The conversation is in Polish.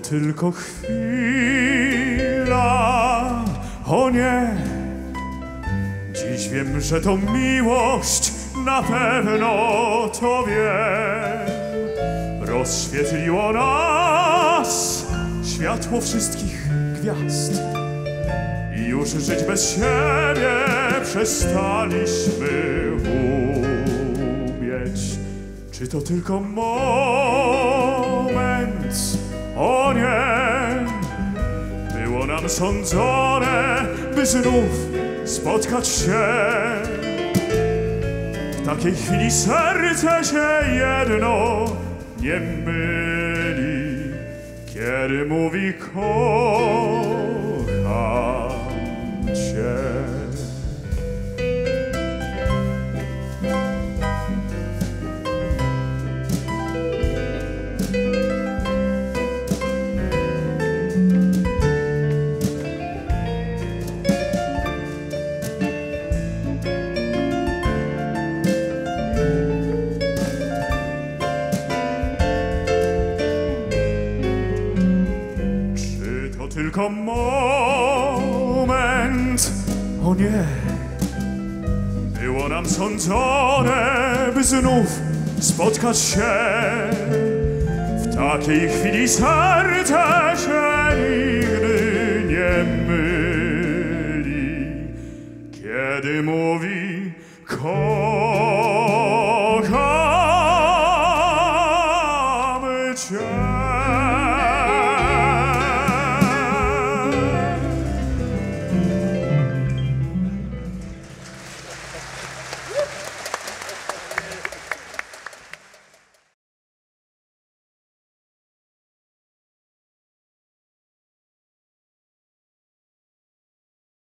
tylko chwila, o nie. Dziś wiem, że to miłość, na pewno to wiem. Rozświetliło nas światło wszystkich gwiazd i już żyć bez siebie przestaliśmy umieć. Czy to tylko moment? O nie! Było nam sądzone, by znów spotkać się. W takiej chwili serce się jedno nie myli, kiedy mówi kocham cię. Tylko moment, o nie. Było nam sądzone, by znów spotkać się. W takiej chwili serce się nigdy nie myli, kiedy mówi kocham cię.